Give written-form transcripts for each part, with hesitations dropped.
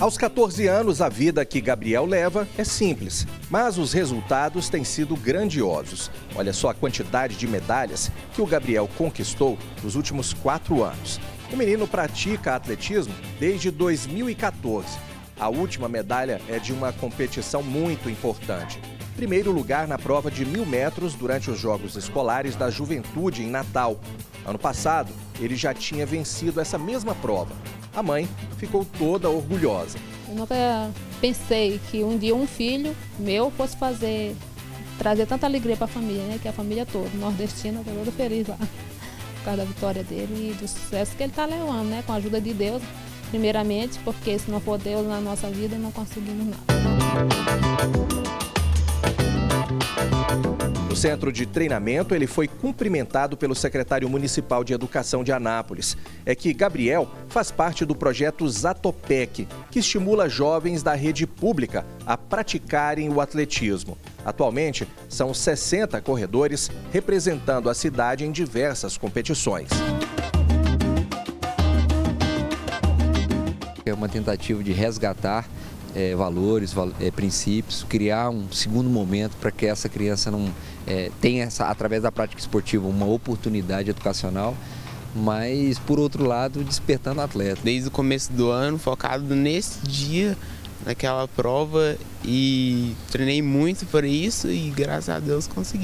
Aos 14 anos, a vida que Gabriel leva é simples, mas os resultados têm sido grandiosos. Olha só a quantidade de medalhas que o Gabriel conquistou nos últimos 4 anos. O menino pratica atletismo desde 2014. A última medalha é de uma competição muito importante. Primeiro lugar na prova de 1.000 metros durante os Jogos Escolares da Juventude em Natal. Ano passado, ele já tinha vencido essa mesma prova. A mãe ficou toda orgulhosa. Eu nunca pensei que um dia um filho meu fosse trazer tanta alegria para a família, né? Que a família toda, nordestina, está toda feliz lá, por causa da vitória dele e do sucesso que ele está levando, né? Com a ajuda de Deus, primeiramente, porque se não for Deus na nossa vida, não conseguimos nada. No centro de treinamento, ele foi cumprimentado pelo secretário municipal de Educação de Anápolis. É que Gabriel faz parte do projeto Zatopek, que estimula jovens da rede pública a praticarem o atletismo. Atualmente, são 60 corredores representando a cidade em diversas competições. É uma tentativa de resgatar valores, princípios, criar um segundo momento para que essa criança não tenha, através da prática esportiva, uma oportunidade educacional, mas, por outro lado, despertando o atleta. Desde o começo do ano, focado nesse dia, naquela prova, e treinei muito por isso e, graças a Deus, consegui.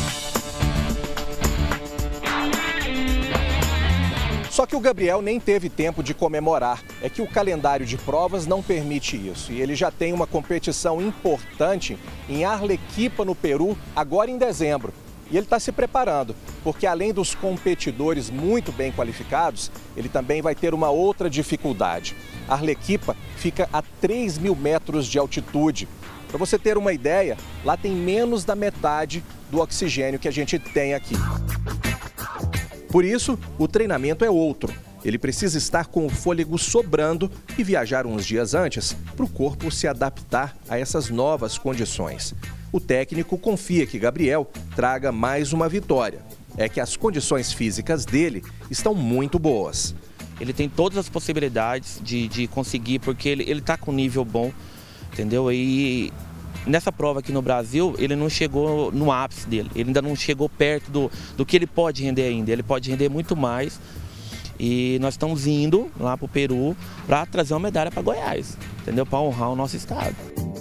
Só que o Gabriel nem teve tempo de comemorar. É que o calendário de provas não permite isso. E ele já tem uma competição importante em Arlequipa, no Peru, agora em dezembro. E ele está se preparando, porque além dos competidores muito bem qualificados, ele também vai ter uma outra dificuldade. Arlequipa fica a 3.000 metros de altitude. Para você ter uma ideia, lá tem menos da metade do oxigênio que a gente tem aqui. Por isso, o treinamento é outro. Ele precisa estar com o fôlego sobrando e viajar uns dias antes para o corpo se adaptar a essas novas condições. O técnico confia que Gabriel traga mais uma vitória. É que as condições físicas dele estão muito boas. Ele tem todas as possibilidades de conseguir, porque ele está com nível bom, entendeu? E nessa prova aqui no Brasil, ele não chegou no ápice dele, ele ainda não chegou perto do que ele pode render ainda, ele pode render muito mais. E nós estamos indo lá para o Peru para trazer uma medalha para Goiás, entendeu? Para honrar o nosso estado.